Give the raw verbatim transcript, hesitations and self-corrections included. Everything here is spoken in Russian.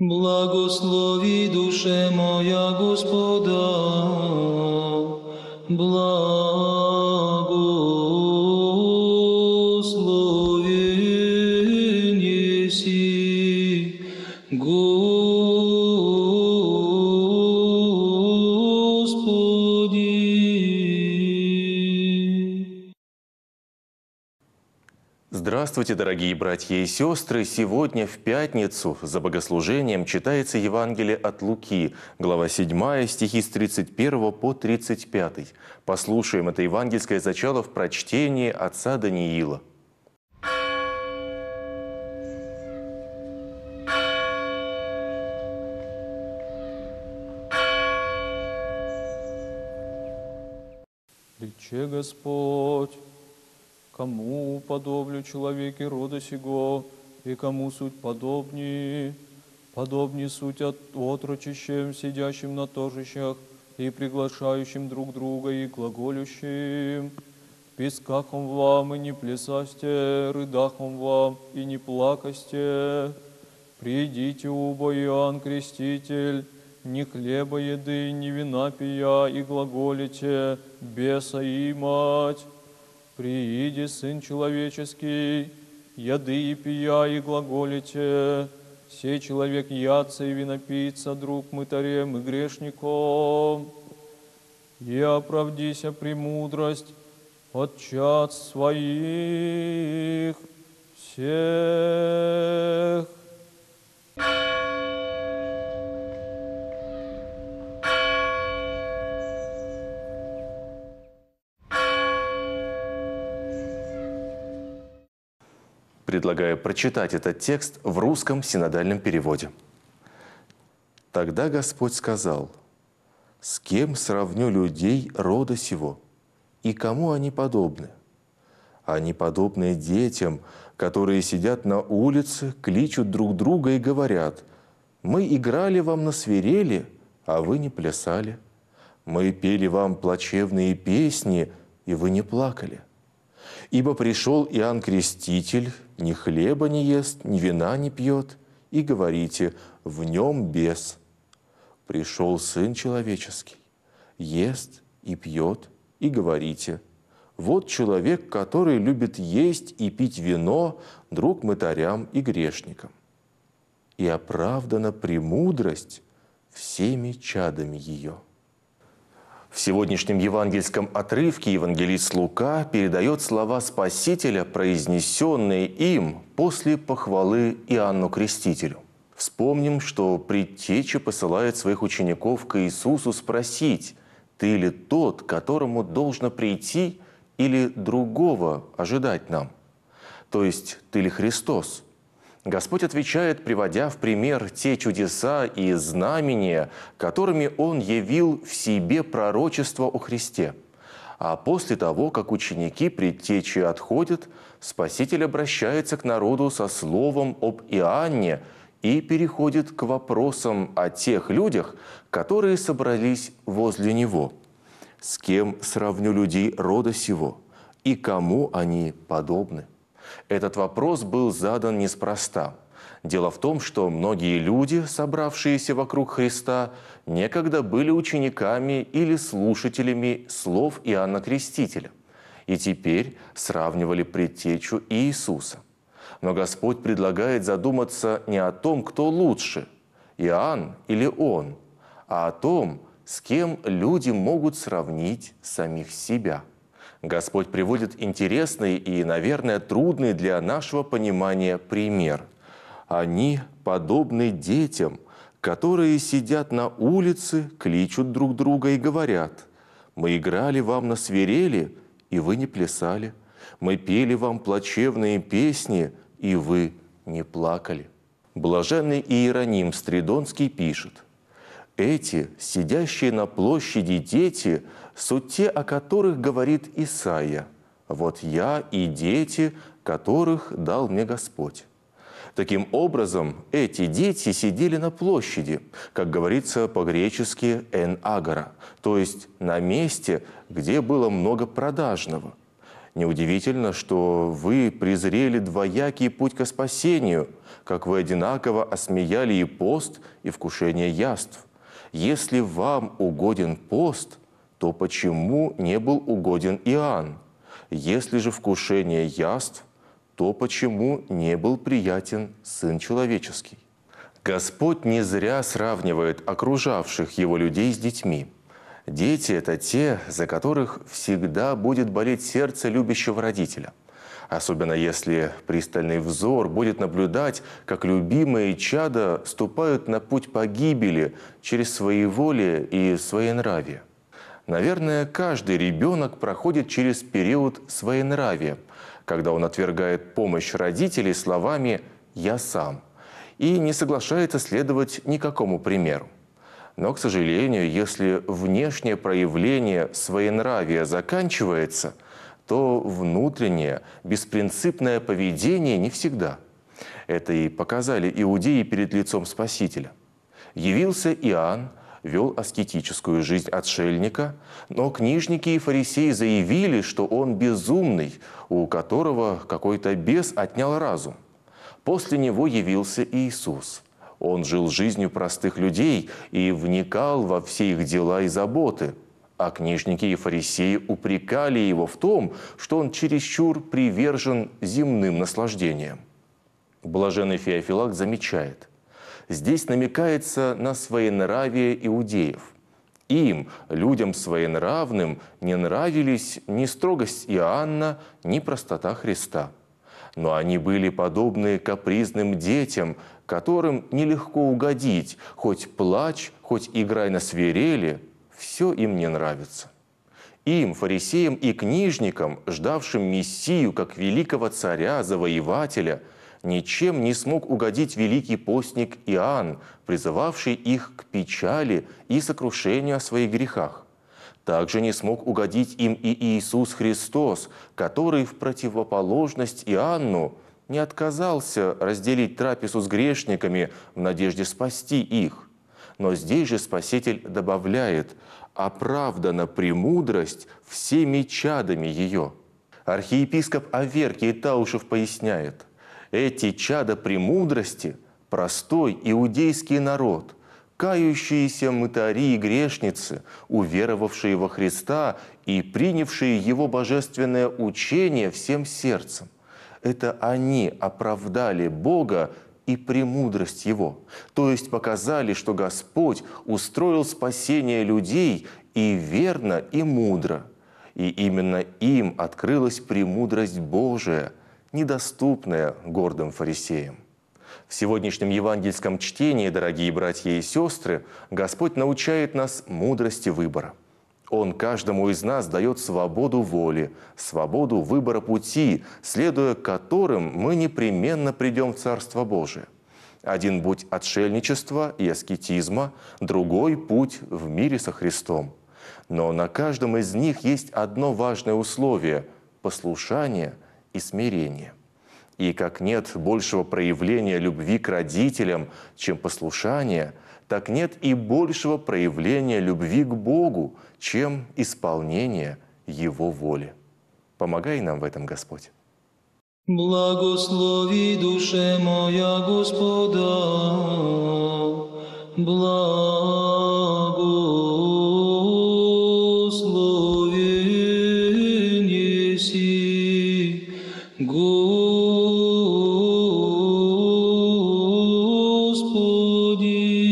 Благослови, душе моя, Господа, благословен еси, Господи. Здравствуйте, дорогие братья и сестры! Сегодня в пятницу за богослужением читается Евангелие от Луки, глава седьмая, стихи с тридцать первого по тридцать пятый. Послушаем это евангельское зачало в прочтении отца Даниила. Рече Господь: кому подоблю человеке рода сего, и кому суть подобнее? Подобнее суть от отрочищем, сидящим на торжищах, и приглашающим друг друга, и глаголющим. В пескахом вам, и не плясасте, рыдахом вам, и не плакасте. Придите, убо Иоанн Креститель, ни хлеба еды, ни вина пия, и глаголите: беса имать. Прииди, Сын Человеческий, яды и пия, и глаголите: сей человек ядца и винопийца, друг мытарем и грешником. И оправдися премудрость от чад своих всех. Предлагаю прочитать этот текст в русском синодальном переводе. «Тогда Господь сказал: с кем сравню людей рода сего, и кому они подобны? Они подобны детям, которые сидят на улице, кличут друг друга и говорят: мы играли вам на свирели, а вы не плясали. Мы пели вам плачевные песни, и вы не плакали. Ибо пришел Иоанн Креститель, ни хлеба не ест, ни вина не пьет, и говорите: в нем бес. Пришел Сын Человеческий, ест и пьет, и говорите: вот человек, который любит есть и пить вино, друг мытарям и грешникам. И оправдана премудрость всеми чадами ее». В сегодняшнем евангельском отрывке евангелист Лука передает слова Спасителя, произнесенные им после похвалы Иоанну Крестителю. Вспомним, что предтеча посылает своих учеников к Иисусу спросить: «Ты ли тот, к которому должно прийти, или другого ожидать нам? То есть, ты ли Христос?» Господь отвечает, приводя в пример те чудеса и знамения, которыми Он явил в себе пророчество о Христе. А после того, как ученики предтечи отходят, Спаситель обращается к народу со словом об Иоанне и переходит к вопросам о тех людях, которые собрались возле Него. «С кем сравню людей рода сего, и кому они подобны?» Этот вопрос был задан неспроста. Дело в том, что многие люди, собравшиеся вокруг Христа, некогда были учениками или слушателями слов Иоанна Крестителя, и теперь сравнивали предтечу Иисуса. Но Господь предлагает задуматься не о том, кто лучше, Иоанн или Он, а о том, с кем люди могут сравнить самих себя. Господь приводит интересный и, наверное, трудный для нашего понимания пример. Они подобны детям, которые сидят на улице, кличут друг друга и говорят: мы играли вам на свирели, и вы не плясали. Мы пели вам плачевные песни, и вы не плакали. Блаженный Иероним Стридонский пишет: эти, сидящие на площади дети, суть те, о которых говорит Исаия: «Вот я и дети, которых дал мне Господь». Таким образом, эти дети сидели на площади, как говорится по-гречески «эн агора», то есть на месте, где было много продажного. Неудивительно, что вы презрели двоякий путь ко спасению, как вы одинаково осмеяли и пост, и вкушение яств. Если вам угоден пост, то почему не был угоден Иоанн? Если же вкушение яств, то почему не был приятен Сын Человеческий? Господь не зря сравнивает окружавших Его людей с детьми. Дети – это те, за которых всегда будет болеть сердце любящего родителя. Особенно если пристальный взор будет наблюдать, как любимые чада ступают на путь погибели через своеволие и своенравие. Наверное, каждый ребенок проходит через период своенравия, когда он отвергает помощь родителей словами «я сам» и не соглашается следовать никакому примеру. Но, к сожалению, если внешнее проявление своенравия заканчивается, то внутреннее, беспринципное поведение не всегда. Это и показали иудеи перед лицом Спасителя. Явился Иоанн, вел аскетическую жизнь отшельника, но книжники и фарисеи заявили, что он безумный, у которого какой-то бес отнял разум. После него явился Иисус. Он жил жизнью простых людей и вникал во все их дела и заботы. А книжники и фарисеи упрекали его в том, что он чересчур привержен земным наслаждениям. Блаженный Феофилакт замечает: здесь намекается на своенравие иудеев. Им, людям своенравным, не нравились ни строгость Иоанна, ни простота Христа. Но они были подобны капризным детям, которым нелегко угодить, хоть плачь, хоть играй на свирели, все им не нравится. Им, фарисеям и книжникам, ждавшим Мессию как великого царя-завоевателя, ничем не смог угодить великий постник Иоанн, призывавший их к печали и сокрушению о своих грехах. Также не смог угодить им и Иисус Христос, который в противоположность Иоанну не отказался разделить трапезу с грешниками в надежде спасти их. Но здесь же Спаситель добавляет: «оправдана премудрость всеми чадами ее». Архиепископ Аверкий Таушев поясняет: эти чада премудрости – простой иудейский народ, кающиеся мытари и грешницы, уверовавшие во Христа и принявшие Его божественное учение всем сердцем. Это они оправдали Бога и премудрость Его, то есть показали, что Господь устроил спасение людей и верно, и мудро. И именно им открылась премудрость Божия, недоступная гордым фарисеям. В сегодняшнем евангельском чтении, дорогие братья и сестры, Господь научает нас мудрости выбора. Он каждому из нас дает свободу воли, свободу выбора пути, следуя которым мы непременно придем в Царство Божие. Один путь отшельничества и аскетизма, другой путь в мире со Христом. Но на каждом из них есть одно важное условие – послушание и смирение. И как нет большего проявления любви к родителям, чем послушание, так нет и большего проявления любви к Богу, чем исполнение Его воли. Помогай нам в этом, Господь. Благослови, душе моя, Господа, благословен еси, Господи.